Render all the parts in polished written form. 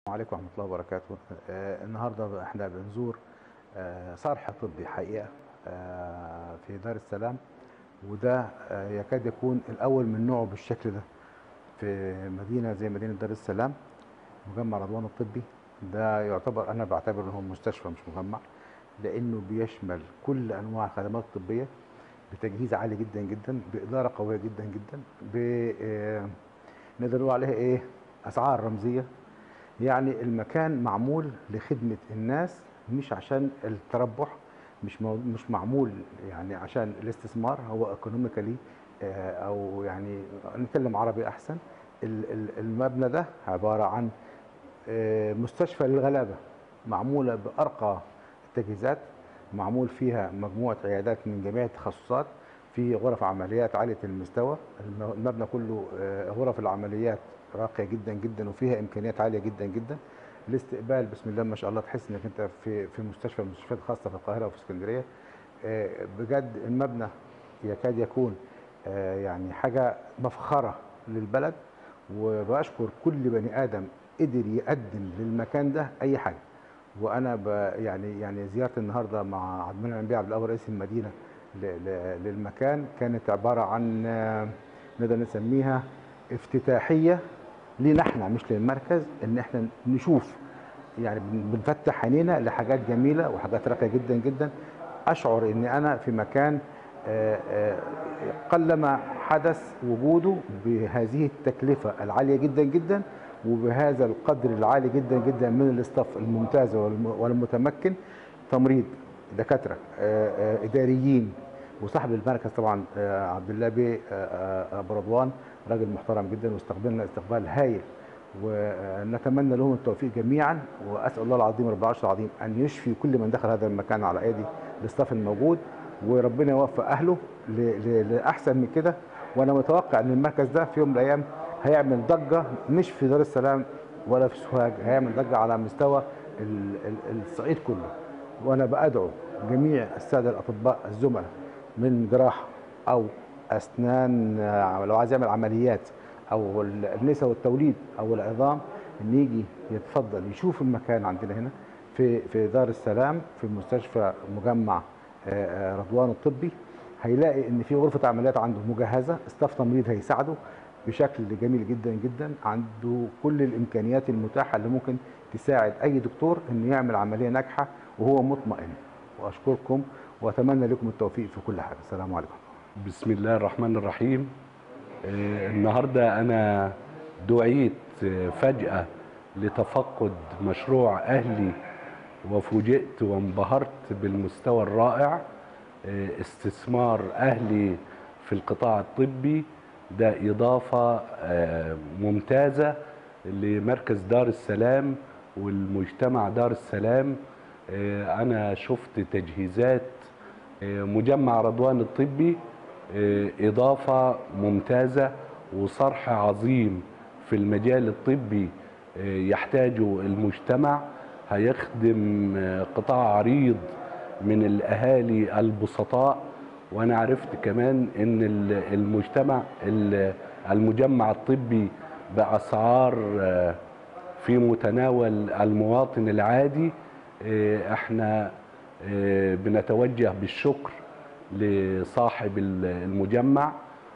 عليكم ورحمة الله وبركاته. النهارده احنا بنزور صرح طبي حقيقة في دار السلام، وده يكاد يكون الأول من نوعه بالشكل ده في مدينة زي مدينة دار السلام. مجمع رضوان الطبي ده يعتبر، أنا بعتبر إن هو مستشفى مش مجمع، لأنه بيشمل كل أنواع الخدمات الطبية بتجهيز عالي جدا جدا، بإدارة قوية جدا جدا، نقدر نقول عليها إيه، أسعار رمزية. يعني المكان معمول لخدمة الناس، مش عشان التربح، مش معمول يعني عشان الاستثمار. هو ايكونوميكالي او يعني نتكلم عربي احسن. المبنى ده عبارة عن مستشفى للغلابة، معمولة بأرقى التجهيزات، معمول فيها مجموعة عيادات من جميع التخصصات، في غرف عمليات عالية المستوى. المبنى كله غرف العمليات راقية جدا جدا، وفيها إمكانيات عالية جدا جدا. الاستقبال بسم الله ما شاء الله، تحس انك انت في مستشفى من المستشفيات الخاصة في القاهرة وفي اسكندرية. بجد المبنى يكاد يكون يعني حاجة مفخرة للبلد، وبشكر كل بني آدم قدر يقدم للمكان ده أي حاجة. وأنا يعني زيارتي النهاردة مع عبد المنعم بيه عبد القوي رئيس المدينة للمكان كانت عبارة عن نقدر نسميها افتتاحية لينا احنا مش للمركز، ان احنا نشوف، يعني بنفتح عينينا لحاجات جميلة وحاجات راقية جدا جدا. أشعر إن أنا في مكان قلما حدث وجوده بهذه التكلفة العالية جدا جدا، وبهذا القدر العالي جدا جدا من الاستاف الممتاز والمتمكن. تمريض، دكاترة، إداريين، وصاحب المركز طبعا عبد الله بيه أبو رضوان، راجل محترم جدا، واستقبلنا استقبال هايل. ونتمنى لهم التوفيق جميعا، واسال الله العظيم رب العرش العظيم ان يشفي كل من دخل هذا المكان على ايدي الاستاف الموجود، وربنا يوفق اهله لاحسن من كده. وانا متوقع ان المركز ده في يوم من الايام هيعمل ضجه، مش في دار السلام ولا في سوهاج، هيعمل ضجه على مستوى الصعيد كله. وانا بادعو جميع الساده الاطباء الزملاء من جراحه او اسنان، لو عايز يعمل عمليات او النساء والتوليد او العظام، ان يجي يتفضل يشوف المكان عندنا هنا في دار السلام في مستشفى مجمع رضوان الطبي. هيلاقي ان في غرفه عمليات عنده مجهزه، استاف تمريض هيساعده بشكل جميل جدا جدا، عنده كل الامكانيات المتاحه اللي ممكن تساعد اي دكتور انه يعمل عمليه ناجحه وهو مطمئن. واشكركم واتمنى لكم التوفيق في كل حاجه. السلام عليكم. بسم الله الرحمن الرحيم. النهاردة أنا دعيت فجأة لتفقد مشروع أهلي، وفوجئت وانبهرت بالمستوى الرائع. استثمار أهلي في القطاع الطبي ده إضافة ممتازة لمركز دار السلام والمجتمع دار السلام. أنا شفت تجهيزات مجمع رضوان الطبي، إضافة ممتازة وصرح عظيم في المجال الطبي يحتاجه المجتمع. هيخدم قطاع عريض من الأهالي البسطاء. وأنا عرفت كمان إن المجمع الطبي بأسعار في متناول المواطن العادي. احنا بنتوجه بالشكر لصاحب المجمع.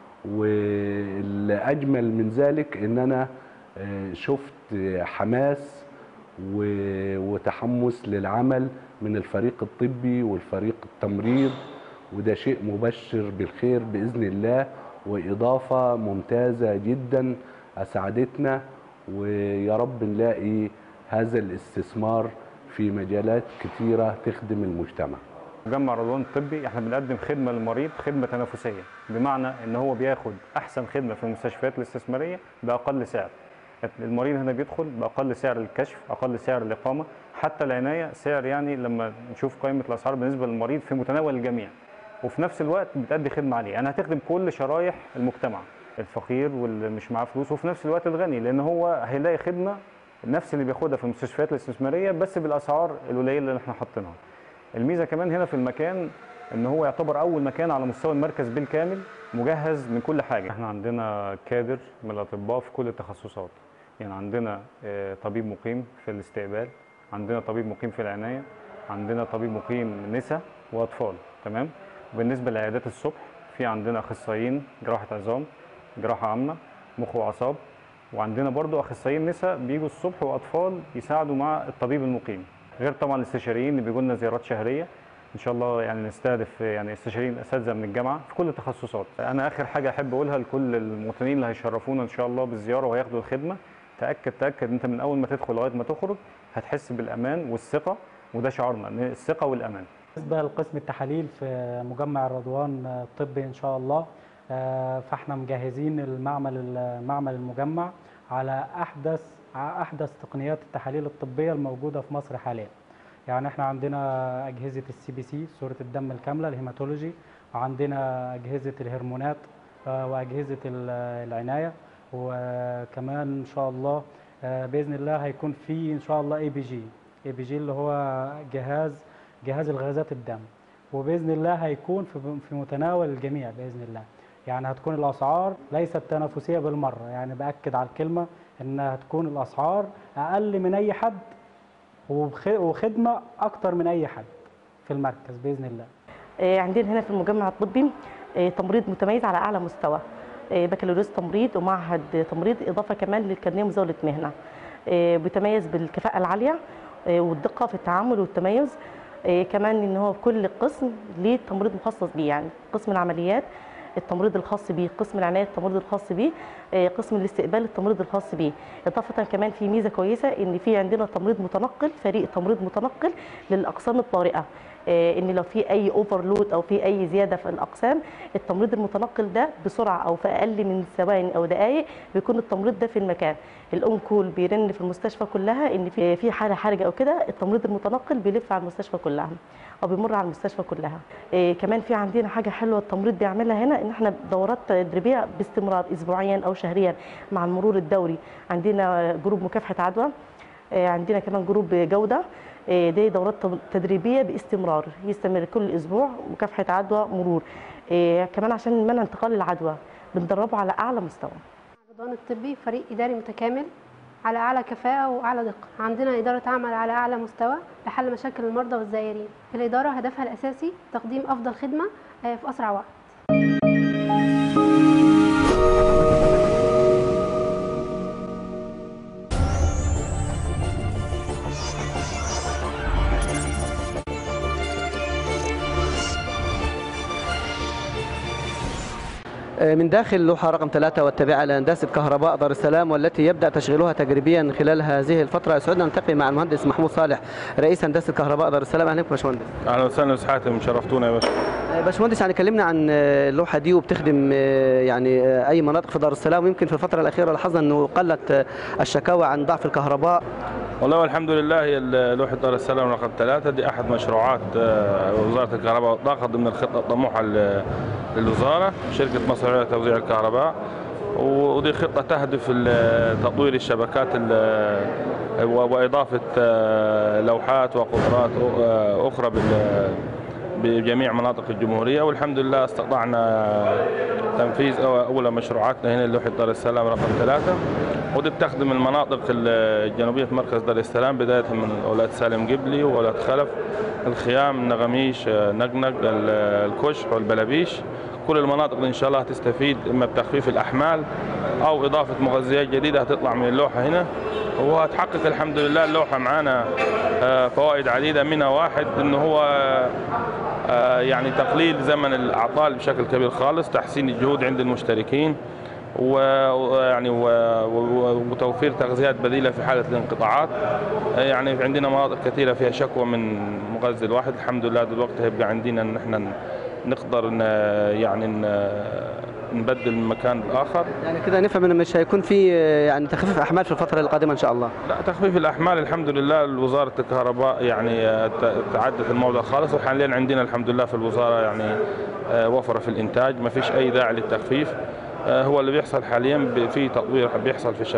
والأجمل من ذلك إن أنا شفت حماس وتحمس للعمل من الفريق الطبي والفريق التمريض، وده شيء مبشر بالخير بإذن الله، وإضافة ممتازة جدا أسعدتنا. ويا رب نلاقي هذا الاستثمار في مجالات كثيرة تخدم المجتمع. مجمع رضوان الطبي احنا بنقدم خدمه للمريض، خدمه تنافسيه، بمعنى ان هو بياخد احسن خدمه في المستشفيات الاستثماريه باقل سعر. المريض هنا بيدخل باقل سعر الكشف، اقل سعر الاقامه، حتى العنايه سعر، يعني لما نشوف قائمه الاسعار بالنسبه للمريض في متناول الجميع. وفي نفس الوقت بتأدي خدمه عاليه، يعني هتخدم كل شرايح المجتمع، الفقير واللي مش معاه فلوس، وفي نفس الوقت الغني، لان هو هيلاقي خدمه نفس اللي بياخدها في المستشفيات الاستثماريه بس بالاسعار القليله اللي احنا حاطينها. الميزه كمان هنا في المكان ان هو يعتبر اول مكان على مستوى المركز بالكامل مجهز من كل حاجه. احنا عندنا كادر من الاطباء في كل التخصصات، يعني عندنا طبيب مقيم في الاستقبال، عندنا طبيب مقيم في العناية، عندنا طبيب مقيم نساء وأطفال. تمام. وبالنسبة لعيادات الصبح في عندنا أخصائيين جراحة عظام، جراحة عامة، مخ وأعصاب، وعندنا برضو أخصائيين نساء بيجوا الصبح وأطفال يساعدوا مع الطبيب المقيم، غير طبعا الاستشاريين اللي بيجوا لنا زيارات شهرية. ان شاء الله يعني نستهدف يعني استشاريين اساتذه من الجامعه في كل التخصصات. انا اخر حاجه احب اقولها لكل المواطنين اللي هيشرفونا ان شاء الله بالزياره وهياخدوا الخدمه، تاكد انت من اول ما تدخل لغايه ما تخرج هتحس بالامان والثقه، وده شعارنا، الثقه والامان. بالنسبه لقسم التحاليل في مجمع الرضوان الطبي ان شاء الله، فاحنا مجهزين معمل المجمع على احدث تقنيات التحاليل الطبيه الموجوده في مصر حاليا. يعني احنا عندنا اجهزه CBC صوره الدم الكامله الهيماتولوجي، وعندنا اجهزه الهرمونات واجهزه العنايه، وكمان ان شاء الله باذن الله هيكون في ان شاء الله ABG اللي هو جهاز الغازات الدم، وباذن الله هيكون في متناول الجميع باذن الله. يعني هتكون الاسعار ليست تنافسيه بالمره، يعني باكد على الكلمه انها هتكون الاسعار اقل من اي حد وخدمه اكتر من اي حد في المركز باذن الله. عندنا هنا في المجمع الطبي تمريض متميز على اعلى مستوى، بكالوريوس تمريض ومعهد تمريض، اضافه كمان للكارنيه مزاوله مهنه. بيتميز بالكفاءه العاليه والدقه في التعامل والتميز. كمان ان هو في كل قسم ليه تمريض مخصص بيه، يعني قسم العمليات التمريض الخاص بيه، قسم العنايه التمريض الخاص بيه، قسم الاستقبال التمريض الخاص بيه. اضافه كمان في ميزه كويسه ان في عندنا تمريض متنقل، فريق تمريض متنقل للاقسام الطارئه، ان لو في اي اوفرلود او في اي زياده في الاقسام، التمريض المتنقل ده بسرعه او في اقل من ثواني او دقائق بيكون التمريض ده في المكان. الاون كول بيرن في المستشفى كلها ان في حاله حرجه او كده، التمريض المتنقل بيلف على المستشفى كلها او بيمر على المستشفى كلها. كمان في عندنا حاجه حلوه التمريض بيعملها هنا، ان احنا دورات تدريبيه باستمرار اسبوعيا او شهريا مع المرور الدوري. عندنا جروب مكافحه عدوى، عندنا كمان جروب جوده، دي دورات تدريبيه باستمرار يستمر كل اسبوع، مكافحه عدوى مرور. كمان عشان منع انتقال العدوى بندربه على اعلى مستوى. الرضوان الطبي فريق اداري متكامل على اعلى كفاءه واعلى دقه. عندنا اداره عمل على اعلى مستوى لحل مشاكل المرضى والزائرين. الاداره هدفها الاساسي تقديم افضل خدمه في اسرع وقت. من داخل لوحة رقم 3 والتابعة لهندسة كهرباء دار السلام، والتي يبدأ تشغيلها تجريبيا خلال هذه الفترة. يسعدنا نلتقي مع المهندس محمود صالح رئيس هندسة كهرباء دار السلام. أهلا بك باشمهندس. أهلا وسهلا أستاذ حاتم، شرفتونا يا باشا. باشمهندس، يعني كلمنا عن اللوحة دي وبتخدم يعني أي مناطق في دار السلام، ويمكن في الفترة الأخيرة لاحظنا أنه قلت الشكاوى عن ضعف الكهرباء. والله والحمد لله، هي لوحة دار السلام رقم 3 دي أحد مشروعات وزارة الكهرباء والطاقة ضمن الخطة الطموحة للوزارة، شركة مصر العليا لتوزيع الكهرباء. ودي خطة تهدف تطوير الشبكات وإضافة لوحات وقطرات أخرى بجميع مناطق الجمهورية. والحمد لله استطعنا تنفيذ أولى مشروعاتنا هنا لوحة دار السلام رقم 3، ودي بتخدم المناطق الجنوبية في مركز دار السلام، بداية من أولاد سالم قبلي وأولاد خلف، الخيام، النغميش، نقنق، الكشح والبلبيش. كل المناطق دي إن شاء الله هتستفيد إما بتخفيف الأحمال أو إضافة مغذيات جديدة هتطلع من اللوحة هنا، وهتحقق الحمد لله اللوحة معانا فوائد عديدة. منها واحد إنه هو يعني تقليل زمن الأعطال بشكل كبير خالص، تحسين الجهود عند المشتركين، ويعني وتوفير تغذيات بديلة في حالة الانقطاعات. يعني عندنا مناطق كثيرة فيها شكوى من مغذي الواحد، الحمد لله دلوقتي هيبقى عندنا إن احنا نقدر يعني نبدل من مكان لآخر. يعني كده نفهم إن مش هيكون في يعني تخفيف أحمال في الفترة القادمة إن شاء الله؟ لا، تخفيف الأحمال الحمد لله وزارة الكهرباء يعني تعدت الموضوع خالص، وحاليا عندنا الحمد لله في الوزارة يعني وفرة في الإنتاج، ما فيش أي داعي للتخفيف. هو اللي بيحصل حاليا في تطوير بيحصل في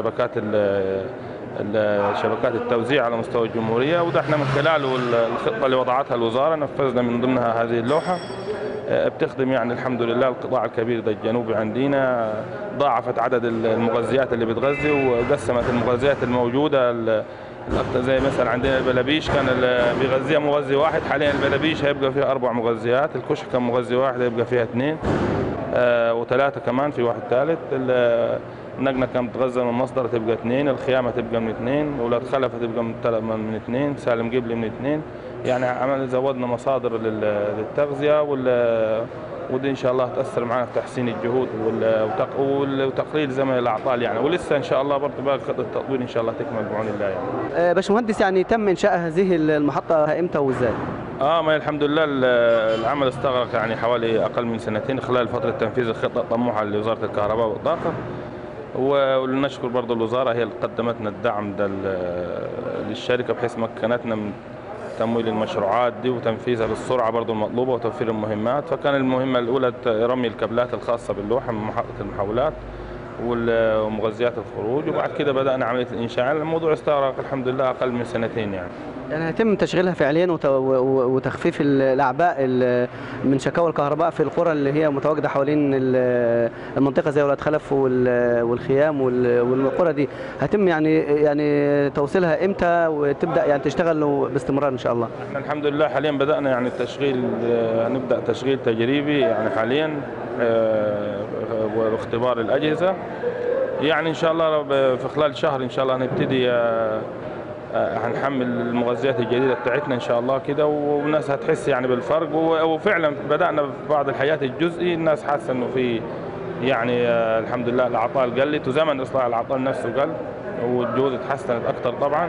شبكات التوزيع على مستوى الجمهورية، وده احنا من خلاله الخطة اللي وضعتها الوزارة نفذنا من ضمنها هذه اللوحة. بتخدم يعني الحمد لله القطاع الكبير ده الجنوبي عندنا. ضاعفت عدد المغذيات اللي بتغذي وقسمت المغذيات الموجوده الأكثر. زي مثلا عندنا البلابيش كان بيغذيها مغذي واحد، حاليا البلابيش هيبقى فيها 4 مغذيات، الكشك كان مغذي واحد هيبقى فيها 2 و3 كمان في واحد ثالث. النقنة كانت بتغذى من مصدر تبقى 2، الخيامة تبقى من 2، ولاد خلف تبقى من 2، سالم قبلي من 2. يعني زودنا مصادر للتغذية ودي ان شاء الله تاثر معنا في تحسين الجهود وتقليل زمن الاعطال يعني. ولسه ان شاء الله برضه باقي خطه التطوير ان شاء الله تكمل بعون الله يعني. باشمهندس، يعني تم انشاء هذه المحطه امتى وازاي؟ ما الحمد لله العمل استغرق يعني حوالي اقل من 2 خلال فتره تنفيذ الخطه الطموحه لوزاره الكهرباء والطاقه. ولنشكر برضه الوزاره هي اللي قدمت لنا الدعم ده للشركه بحيث مكنتنا من تمويل المشروعات دي وتنفيذها بالسرعه برضه المطلوبه وتوفير المهمات. فكان المهمه الاولى رمي الكابلات الخاصه باللوحه من محطه المحولات ومغذيات الخروج، وبعد كده بدانا عمليه الانشاء. الموضوع استغرق الحمد لله اقل من 2 يعني. يعني هيتم تشغيلها فعليا وتخفيف الاعباء من شكاوى الكهرباء في القرى اللي هي متواجده حوالين المنطقه زي ولاد خلف والخيام والقرى دي. هيتم يعني توصيلها امتى وتبدا يعني تشتغل باستمرار ان شاء الله؟ احنا الحمد لله حاليا بدانا يعني التشغيل، نبدا تشغيل تجريبي يعني حاليا واختبار الاجهزه. يعني ان شاء الله في خلال شهر ان شاء الله هنبتدي هنحمل المغذيات الجديده بتاعتنا ان شاء الله كده، والناس هتحس يعني بالفرق. وفعلا بدانا في بعض الحياه الجزئي الناس حاسه انه في يعني الحمد لله الاعطال قلت وزمن اصلاح الاعطال نفسه قل والجهود اتحسنت اكثر طبعا.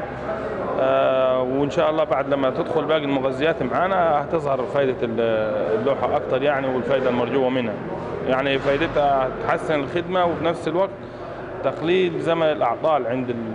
وان شاء الله بعد لما تدخل باقي المغذيات معانا هتظهر فائده اللوحه اكثر يعني، والفائده المرجوه منها. يعني فائدتها تحسن الخدمه وفي نفس الوقت تقليل زمن الاعطال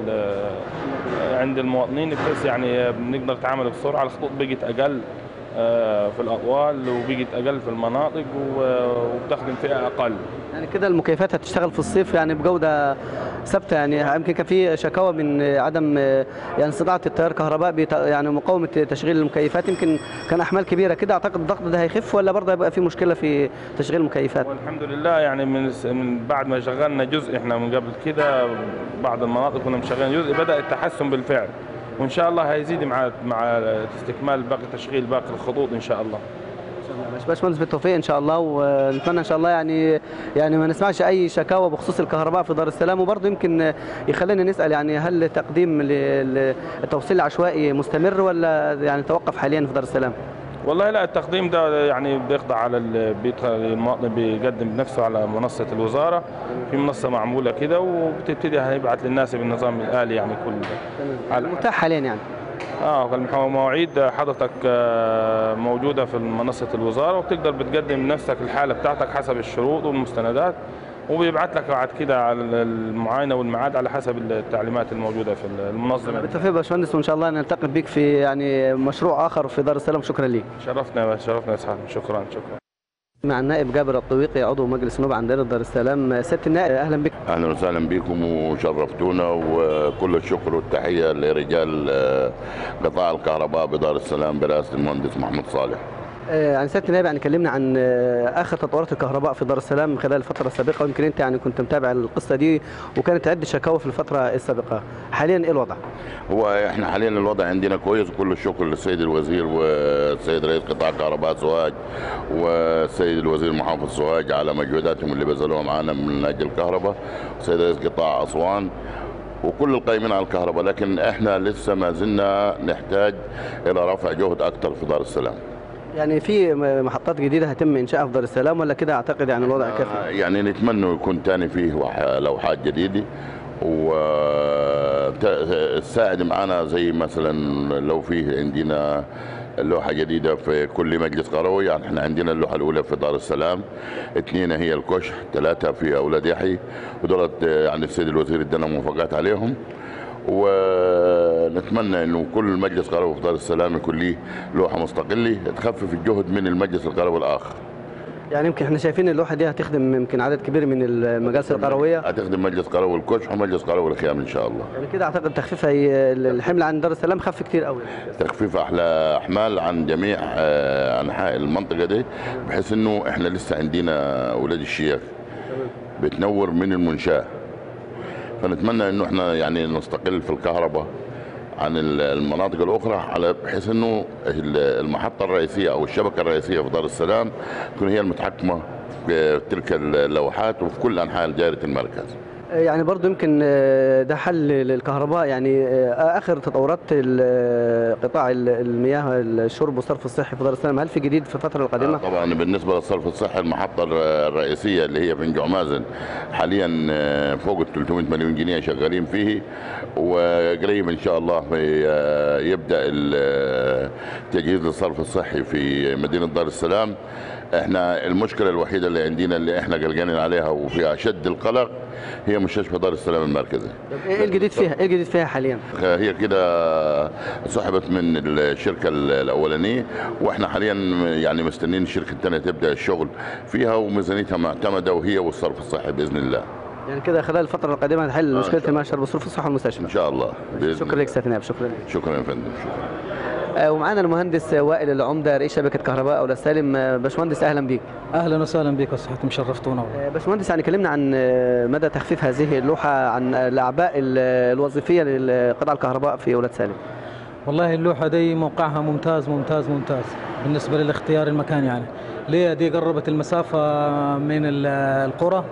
عند المواطنين بحيث يعني بنقدر نتعامل بسرعه. الخطوط بقت اقل في الاطوال وبقت اقل في المناطق وبتخدم فئه اقل. يعني كده المكيفات هتشتغل في الصيف يعني بجوده ثابته. يعني يمكن كان في شكاوى من عدم يعني استطاعه التيار الكهرباء يعني مقاومه تشغيل المكيفات، يمكن كان احمال كبيره كده. اعتقد الضغط ده هيخف ولا برضه هيبقى في مشكله في تشغيل المكيفات؟ والحمد لله يعني من بعد ما شغلنا جزء احنا من قبل كده بعض المناطق كنا مشغلين جزء بدا التحسن بالفعل، وان شاء الله هيزيد مع استكمال باقي تشغيل باقي الخطوط ان شاء الله. باشمهندس بالتوفيق ان شاء الله، ونتمنى ان شاء الله يعني ما نسمعش اي شكاوى بخصوص الكهرباء في دار السلام. وبرضه يمكن يخلينا نسال يعني هل تقديم التوصيل العشوائي مستمر ولا يعني توقف حاليا في دار السلام؟ والله لا، التقديم ده يعني بيخضع على المواطن بيقدم بنفسه على منصه الوزاره، في منصه معموله كده وبتبتدي هنبعت للناس بالنظام الالي يعني كل متاح حاليا يعني. مواعيد حضرتك موجوده في منصه الوزاره وبتقدر بتقدم نفسك الحاله بتاعتك حسب الشروط والمستندات، وبيبعت لك بعد كده على المعاينه والميعاد على حسب التعليمات الموجوده في المنظمه. بالتوفيق يا باشمهندس، وان شاء الله نلتقي بك في يعني مشروع اخر في دار السلام. شكرا ليك. شرفنا يا اسحاق. شكرا. مع النائب جابر الطويقي عضو مجلس النواب عن دائره دار السلام. سياده النائب اهلا بك. اهلا وسهلا بكم وشرفتونا، وكل الشكر والتحيه لرجال قطاع الكهرباء بدار السلام برئاسه المهندس محمود صالح. يعني سياده النائب يعني كلمنا عن اخر تطورات الكهرباء في دار السلام خلال الفتره السابقه، ويمكن انت يعني كنت متابع القصه دي وكانت عده شكاوى في الفتره السابقه. حاليا ايه الوضع؟ هو احنا حاليا الوضع عندنا كويس، وكل الشكر للسيد الوزير والسيد رئيس قطاع كهرباء سوهاج والسيد الوزير محافظ سوهاج على مجهوداتهم اللي بذلوها معنا من اجل الكهرباء، والسيد رئيس قطاع اسوان وكل القائمين على الكهرباء. لكن احنا لسه ما زلنا نحتاج الى رفع جهد اكثر في دار السلام. يعني في محطات جديده هيتم انشائها في دار السلام ولا كده اعتقد يعني الوضع كافي؟ يعني نتمنى يكون ثاني فيه لوحات جديده وتساعد معنا، زي مثلا لو فيه عندنا لوحه جديده في كل مجلس قروي. يعني احنا عندنا اللوحه الاولى في دار السلام، 2 هي الكشح، 3 في اولاد يحيى، ودولت يعني السيد الوزير ادانا موافقات عليهم. ونتمنى انه كل مجلس قروي في دار السلام يكون له لوحه مستقله تخفف الجهد من المجلس القروي الاخر. يعني يمكن احنا شايفين اللوحه دي هتخدم يمكن عدد كبير من المجالس القرويه. هتخدم مجلس قروي الكشح ومجلس قروي الخيام ان شاء الله. يعني كده اعتقد تخفيف الحمل عن دار السلام خف كتير قوي. تخفيف احلى احمال عن جميع انحاء المنطقه دي، بحيث انه احنا لسه عندنا ولاد الشيخ بتنور من المنشاه، فنتمنى انه احنا يعني نستقل في الكهرباء عن المناطق الاخرى، على بحيث انه المحطه الرئيسيه او الشبكه الرئيسيه في دار السلام تكون هي المتحكمه في تلك اللوحات وفي كل انحاء دائره المركز. يعني برضو يمكن ده حل للكهرباء. يعني اخر تطورات قطاع المياه الشرب والصرف الصحي في دار السلام، هل في جديد في الفتره القادمه؟ طبعا بالنسبه للصرف الصحي المحطه الرئيسيه اللي هي في نجوع مازن حاليا فوق ال 300 مليون جنيه شغالين فيه، وقريب ان شاء الله يبدا تجهيز الصرف الصحي في مدينه دار السلام. احنا المشكله الوحيده اللي عندنا اللي احنا قلقانين عليها وفي اشد القلق هي مستشفى دار السلام المركزي. ايه الجديد فيها؟ ايه الجديد فيها حاليا؟ هي كده سحبت من الشركه الاولانيه، واحنا حاليا يعني مستنيين الشركه الثانيه تبدا الشغل فيها، وميزانيتها معتمده وهي والصرف الصحي باذن الله. يعني كده خلال الفتره القادمه هنحل مشكله المياه الشرب والصرف الصحي والمستشفى ان شاء الله. شكرا لك سيادة النائب. شكرا لك. شكرا يا فندم. شكرا. ومعانا المهندس وائل العمده رئيس شبكه كهرباء اولاد سالم. باشمهندس اهلا بيك. اهلا وسهلا بك وصحتكم مشرفتونا. باشمهندس يعني كلمنا عن مدى تخفيف هذه اللوحه عن الاعباء الوظيفيه لقطاع الكهرباء في اولاد سالم. والله اللوحه دي موقعها ممتاز ممتاز ممتاز بالنسبه لاختيار المكان. يعني ليه دي قربت المسافه من القرى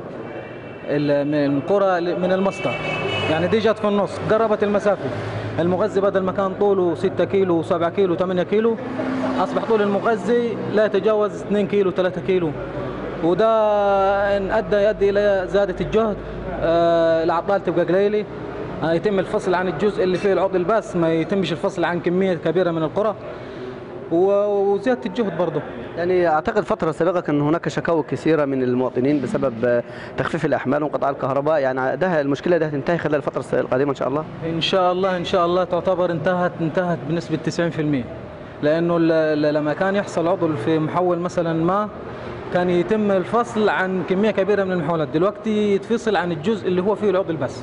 من المصدر، يعني دي جت في النص قربت المسافه. المغذي بدل ما كان طوله 6 كيلو 7 كيلو 8 كيلو اصبح طول المغذي لا يتجاوز 2 كيلو 3 كيلو، وده ان يؤدي الى زياده الجهد. العطال تبقى قليله، يتم الفصل عن الجزء اللي فيه العضل بس، ما يتمش الفصل عن كميه كبيره من القرى، وزياده الجهد برضه. يعني اعتقد فتره سابقه كان هناك شكاوى كثيره من المواطنين بسبب تخفيف الاحمال وانقطاع الكهرباء. يعني ده المشكله ده هتنتهي خلال الفتره القادمه ان شاء الله. ان شاء الله ان شاء الله تعتبر انتهت بنسبه 90%، لانه لما كان يحصل عطل في محول مثلا ما كان يتم الفصل عن كميه كبيره من المحولات، دلوقتي يتفصل عن الجزء اللي هو فيه العطل بس.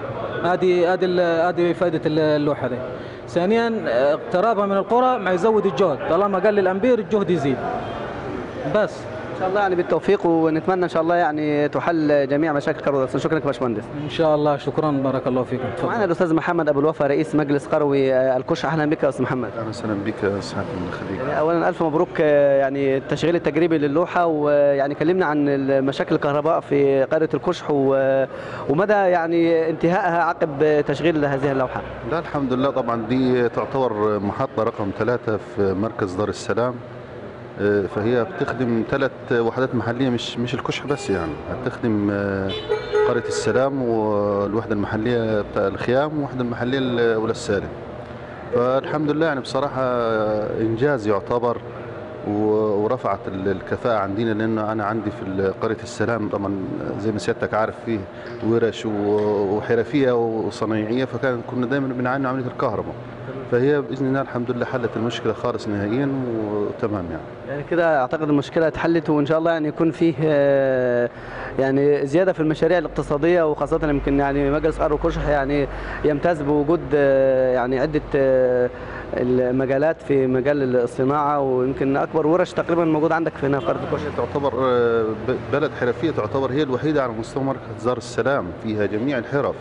هذه فائده اللوحه دي. ثانيا اقترابها من القرى ما يزود الجهد، طالما قل الامبير الجهد يزيد بس. ان شاء الله يعني بالتوفيق، ونتمنى ان شاء الله يعني تحل جميع مشاكل كهرباء. شكرا لك باشمهندس. ان شاء الله. شكرا بارك الله فيكم. معنا الاستاذ محمد ابو الوفا رئيس مجلس قروي الكشح. اهلا بك يا استاذ محمد. اهلا وسهلا بك يا استاذ خليل. يعني اولا الف مبروك يعني التشغيل التجريبي للوحه، ويعني كلمنا عن مشاكل الكهرباء في قريه الكشح ومدى يعني انتهائها عقب تشغيل هذه اللوحه. لا الحمد لله، طبعا دي تعتبر محطه رقم 3 في مركز دار السلام، فهي بتخدم 3 وحدات محليه، مش الكشح بس، يعني هتخدم قريه السلام والوحده المحليه بتاع الخيام والوحده المحليه لاولاد سالم. فالحمد لله يعني بصراحه انجاز يعتبر، ورفعت الكفاءه عندنا، لان انا عندي في قريه السلام طبعا زي ما سيادتك عارف فيه ورش وحرفيه وصنايعيه، كنا دايما بنعاني عمليه الكهرباء، فهي باذن الله الحمد لله حلت المشكله خالص نهائيا وتمام. يعني كده اعتقد المشكله اتحلت، وان شاء الله يعني يكون فيه يعني زياده في المشاريع الاقتصاديه، وخاصه يمكن يعني مجلس قرى الكشح يعني يمتاز بوجود يعني عده المجالات في مجال الصناعه، ويمكن اكبر ورش تقريبا موجود عندك في هنا في قريه الكشح. تعتبر بلد حرفيه، تعتبر هي الوحيده على مستوى مركز دار السلام فيها جميع الحرف،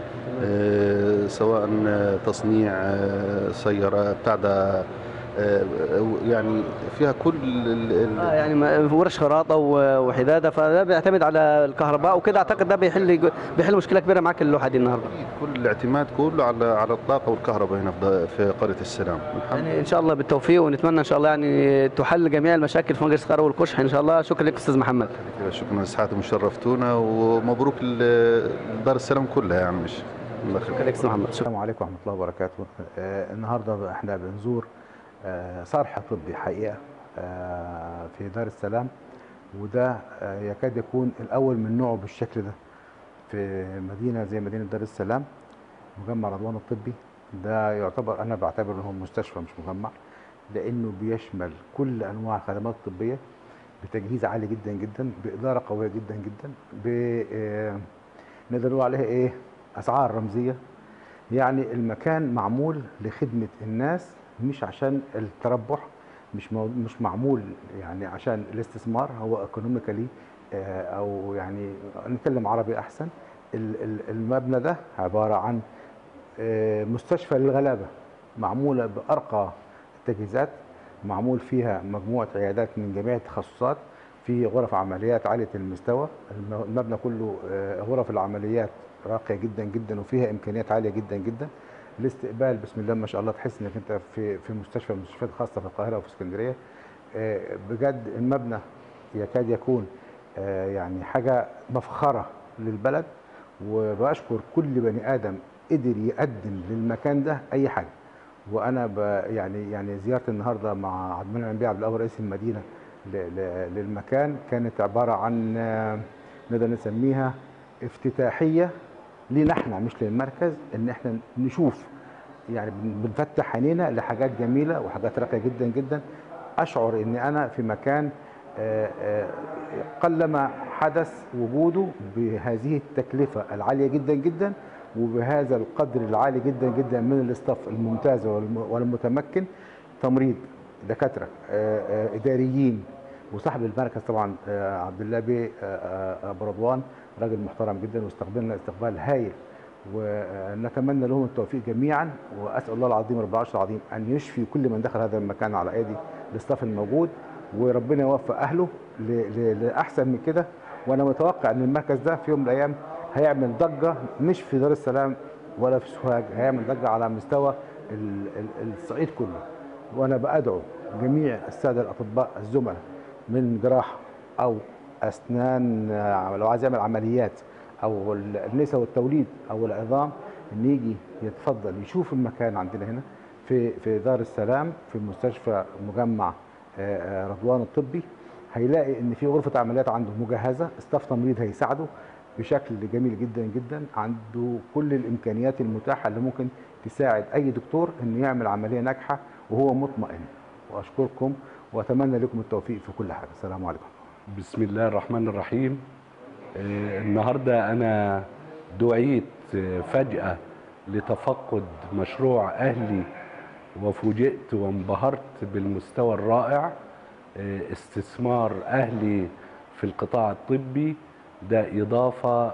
سواء تصنيع سيارة بتاع ده، يعني فيها كل يعني ورش خراطه وحداده، فده بيعتمد على الكهرباء وكده. اعتقد ده بيحل مشكله كبيره معاك اللوحه دي النهارده. كل الاعتماد كله على الطاقه والكهرباء هنا في قريه السلام. يعني ان شاء الله بالتوفيق، ونتمنى ان شاء الله يعني تحل جميع المشاكل في مجلس قرى والكشح ان شاء الله. شكرا لك استاذ محمد. شكرا لسعادتكم، شرفتونا، ومبروك دار السلام كلها يعني. مش شكرا لك استاذ محمد. السلام عليكم ورحمه الله وبركاته. النهارده احنا بنزور صرح طبي حقيقه في دار السلام، وده يكاد يكون الاول من نوعه بالشكل ده في مدينه زي مدينه دار السلام. مجمع رضوان الطبي ده يعتبر، انا بعتبره هو مستشفى مش مجمع، لانه بيشمل كل انواع الخدمات الطبيه، بتجهيز عالي جدا جدا، باداره قويه جدا جدا، نقدر نقول عليها ايه، اسعار رمزيه. يعني المكان معمول لخدمه الناس، مش عشان التربح، مش معمول يعني عشان الاستثمار. هو ايكونوميكالي او يعني نتكلم عربي احسن. المبنى ده عباره عن مستشفى للغلابه، معموله بارقى التجهيزات، معمول فيها مجموعه عيادات من جميع التخصصات، في غرف عمليات عاليه المستوى. المبنى كله غرف العمليات راقيه جدا جدا، وفيها امكانيات عاليه جدا جدا. الاستقبال بسم الله ما شاء الله، تحس انك انت في مستشفى من المستشفيات الخاصه في القاهره وفي اسكندريه. بجد المبنى يكاد يكون يعني حاجه مفخره للبلد، وبشكر كل بني ادم قدر يقدم للمكان ده اي حاجه. وانا يعني زيارتي النهارده مع عبد المنعم بيه عبد القوي رئيس المدينه للمكان كانت عباره عن نقدر نسميها افتتاحيه لينا احنا مش للمركز، ان احنا نشوف يعني بنفتح عينينا لحاجات جميله وحاجات راقيه جدا جدا. اشعر ان انا في مكان قلما حدث وجوده بهذه التكلفه العاليه جدا جدا، وبهذا القدر العالي جدا جدا من الاستاف الممتاز والمتمكن. تمريض، دكاتره، اداريين، وصاحب المركز طبعا عبد الله بيه ابو رضوان، راجل محترم جدا واستقبلنا استقبال هايل. ونتمنى لهم التوفيق جميعا، واسال الله العظيم رب العرش العظيم ان يشفي كل من دخل هذا المكان على ايدي الاستاف الموجود، وربنا يوفق اهله لاحسن من كده. وانا متوقع ان المركز ده في يوم من الايام هيعمل ضجه، مش في دار السلام ولا في سوهاج، هيعمل ضجه على مستوى الصعيد كله. وانا بادعو جميع الساده الاطباء الزملاء من جراحه او اسنان، لو عايز يعمل عمليات او النساء والتوليد او العظام، ان يجي يتفضل يشوف المكان عندنا هنا في دار السلام في مستشفى مجمع رضوان الطبي. هيلاقي ان في غرفه عمليات عنده مجهزه، استاف تمريض هيساعده بشكل جميل جدا جدا، عنده كل الامكانيات المتاحه اللي ممكن تساعد اي دكتور انه يعمل عمليه ناجحه وهو مطمئن. واشكركم واتمنى لكم التوفيق في كل حاجه. السلام عليكم. بسم الله الرحمن الرحيم. النهارده انا دعيت فجأة لتفقد مشروع اهلي، وفوجئت وانبهرت بالمستوى الرائع. استثمار اهلي في القطاع الطبي ده اضافة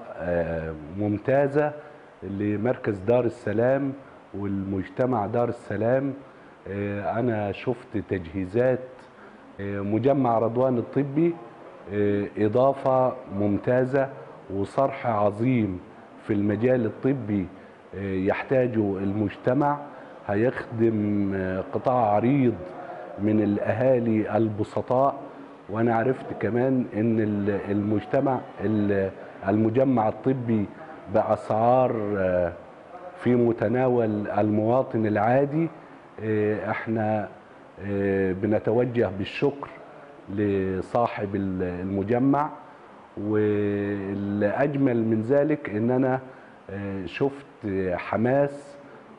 ممتازة لمركز دار السلام والمجتمع دار السلام. انا شفت تجهيزات مجمع رضوان الطبي، إضافة ممتازة وصرح عظيم في المجال الطبي يحتاجه المجتمع. هيخدم قطاع عريض من الأهالي البسطاء. وأنا عرفت كمان إن المجمع الطبي بأسعار في متناول المواطن العادي. احنا بنتوجه بالشكر لصاحب المجمع. والأجمل من ذلك إن أنا شفت حماس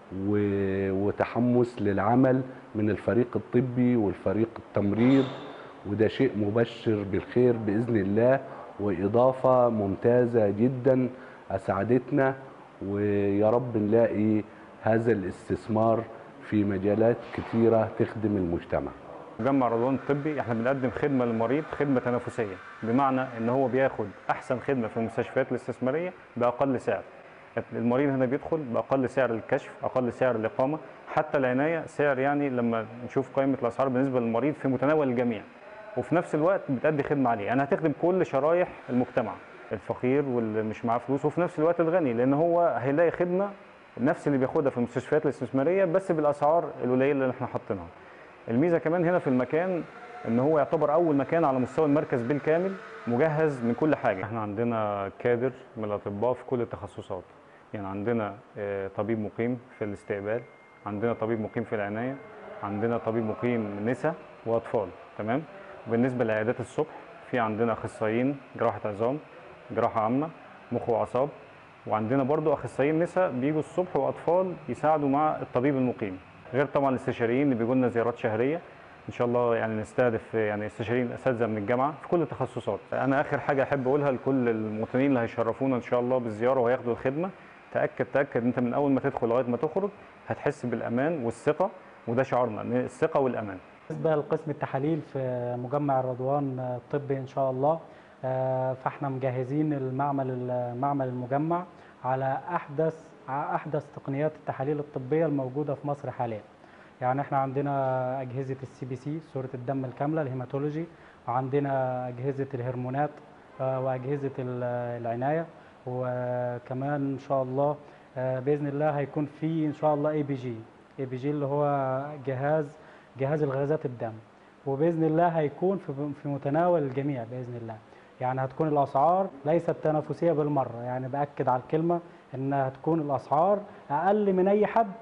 وتحمس للعمل من الفريق الطبي والفريق التمريض، وده شيء مبشر بالخير بإذن الله، وإضافة ممتازة جدا أسعدتنا. ويا رب نلاقي هذا الاستثمار في مجالات كثيرة تخدم المجتمع. مجمع رضوان الطبي احنا بنقدم خدمه للمريض، خدمه تنافسيه، بمعنى ان هو بياخد احسن خدمه في المستشفيات الاستثماريه باقل سعر. المريض هنا بيدخل باقل سعر الكشف، اقل سعر الاقامه، حتى العنايه سعر يعني لما نشوف قائمه الاسعار بالنسبه للمريض في متناول الجميع. وفي نفس الوقت بتأدي خدمه عاليه، يعني هتخدم كل شرايح المجتمع، الفقير واللي مش معاه فلوس، وفي نفس الوقت الغني، لان هو هيلاقي خدمه نفس اللي بياخدها في المستشفيات الاستثماريه بس بالاسعار القليله اللي احنا حاطينها. الميزه كمان هنا في المكان ان هو يعتبر اول مكان على مستوى المركز بالكامل مجهز من كل حاجه. احنا عندنا كادر من الاطباء في كل التخصصات، يعني عندنا طبيب مقيم في الاستقبال، عندنا طبيب مقيم في العنايه، عندنا طبيب مقيم نساء واطفال، تمام. بالنسبه لعيادات الصبح في عندنا اخصائيين جراحه عظام، جراحه عامه، مخ واعصاب، وعندنا برضو اخصائيين نساء بيجوا الصبح واطفال يساعدوا مع الطبيب المقيم، غير طبعا الاستشاريين اللي بيجوا لنا زيارات شهريه ان شاء الله يعني نستهدف يعني استشاريين اساتذه من الجامعه في كل التخصصات. انا اخر حاجه احب اقولها لكل المواطنين اللي هيشرفونا ان شاء الله بالزياره وهياخدوا الخدمه، تاكد انت من اول ما تدخل لغايه ما تخرج هتحس بالامان والثقه، وده شعارنا، الثقه والامان. بالنسبه لقسم التحاليل في مجمع الرضوان الطبي ان شاء الله، فاحنا مجهزين معمل المجمع على احدث تقنيات التحاليل الطبيه الموجوده في مصر حاليا. يعني احنا عندنا اجهزه CBC صوره الدم الكامله الهيماتولوجي، وعندنا اجهزه الهرمونات واجهزه العنايه، وكمان ان شاء الله باذن الله هيكون في ان شاء الله ABG اللي هو جهاز الغازات الدم، وباذن الله هيكون في متناول الجميع باذن الله. يعني هتكون الاسعار ليست تنافسيه بالمره، يعني باكد على الكلمه انها هتكون الاسعار اقل من اي حد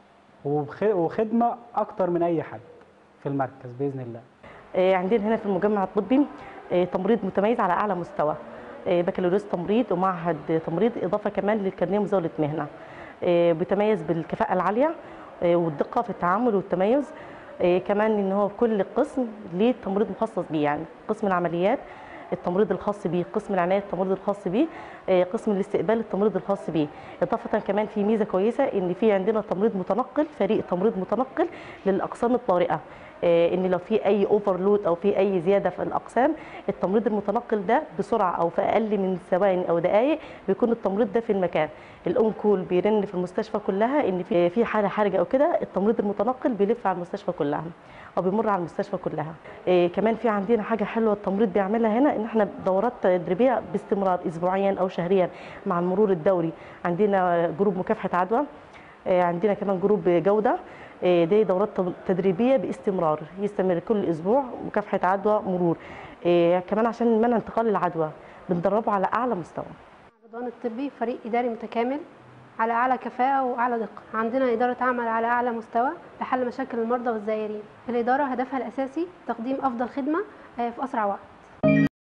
وخدمه اكتر من اي حد في المركز باذن الله. عندنا هنا في المجمع الطبي تمريض متميز على اعلى مستوى، بكالوريوس تمريض ومعهد تمريض، اضافه كمان للكارنيه مزاوله مهنه. بيتميز بالكفاءه العاليه والدقه في التعامل والتميز. كمان ان هو في كل قسم ليه تمريض مخصص بيه، يعني قسم العمليات التمريض الخاص بيه، قسم العنايه التمريض الخاص بيه، قسم الاستقبال التمريض الخاص بيه. اضافه كمان في ميزه كويسه ان في عندنا تمريض متنقل، فريق تمريض متنقل للاقسام الطارئه، ان لو في اي اوفرلود او في اي زياده في الاقسام، التمريض المتنقل ده بسرعه او في اقل من ثواني او دقائق بيكون التمريض ده في المكان. الاون كول بيرن في المستشفى كلها ان في حاله حرجه او كده، التمريض المتنقل بيلف على المستشفى كلها او بيمر على المستشفى كلها. كمان في عندنا حاجه حلوه التمريض بيعملها هنا، ان احنا دورات تدريبيه باستمرار اسبوعيا او شهريا مع المرور الدوري. عندنا جروب مكافحه عدوى، عندنا كمان جروب جوده، دي دورات تدريبيه باستمرار يستمر كل اسبوع، مكافحه عدوى مرور. كمان عشان منع انتقال العدوى بندربه على اعلى مستوى. الرضوان الطبي فريق اداري متكامل على اعلى كفاءه واعلى دقه. عندنا اداره عمل على اعلى مستوى لحل مشاكل المرضى والزائرين. الاداره هدفها الاساسي تقديم افضل خدمه في اسرع وقت.